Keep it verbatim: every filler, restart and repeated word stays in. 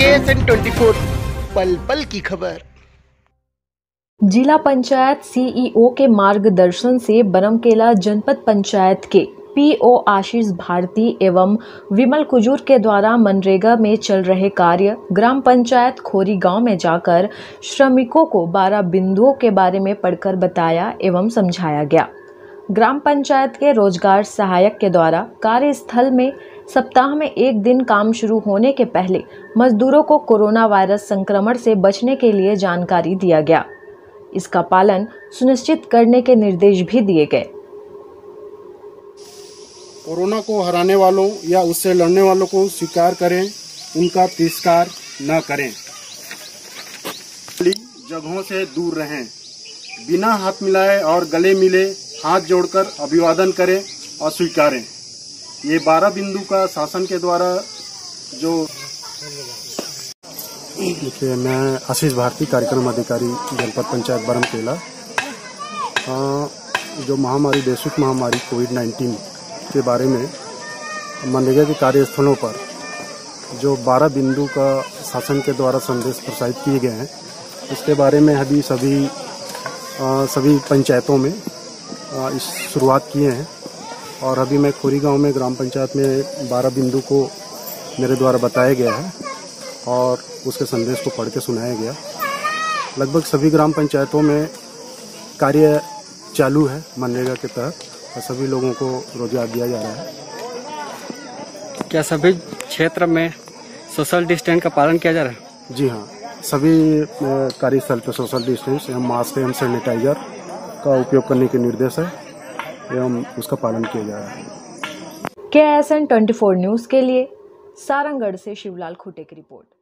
S N twenty four, पल पल की खबर। जिला पंचायत सीईओ के मार्गदर्शन से बरमकेला जनपद पंचायत के पीओ आशीष भारती एवं विमल कुजूर के द्वारा मनरेगा में चल रहे कार्य ग्राम पंचायत खोरी गांव में जाकर श्रमिकों को बारह बिंदुओं के बारे में पढ़कर बताया एवं समझाया गया। ग्राम पंचायत के रोजगार सहायक के द्वारा कार्यस्थल में सप्ताह में एक दिन काम शुरू होने के पहले मजदूरों को कोरोना वायरस संक्रमण से बचने के लिए जानकारी दिया गया। इसका पालन सुनिश्चित करने के निर्देश भी दिए गए। कोरोना को हराने वालों या उससे लड़ने वालों को स्वीकार करें, उनका तिरस्कार न करें। जगहों से दूर रहें, बिना हाथ मिलाए और गले मिले हाथ जोड़कर अभिवादन करें और स्वीकारें। ये बारह बिंदु का शासन के द्वारा जो देखिए, मैं आशीष भारती, कार्यक्रम अधिकारी जनपद पंचायत बरमकेला। जो महामारी वैश्विक महामारी कोविड नाइन्टीन के बारे में मनरेगा के कार्यस्थलों पर जो बारह बिंदु का शासन के द्वारा संदेश प्रसारित किए गए हैं, इसके बारे में अभी सभी आ, सभी पंचायतों में आ, इस शुरुआत किए हैं। और अभी मैं खोरी गांव में ग्राम पंचायत में बारह बिंदु को मेरे द्वारा बताया गया है और उसके संदेश को पढ़ के सुनाया गया। लगभग सभी ग्राम पंचायतों में कार्य चालू है मनरेगा के तहत और सभी लोगों को रोजगार दिया जा रहा है। क्या सभी क्षेत्र में सोशल डिस्टेंस का पालन किया जा रहा है? जी हाँ, सभी कार्यस्थल पर सोशल डिस्टेंस एवं मास्क एवं सैनिटाइजर का उपयोग करने के निर्देश है एवं उसका पालन किया जा रहा है। K S N twenty four news के लिए सारंगगढ़ से शिवलाल खुटे की रिपोर्ट।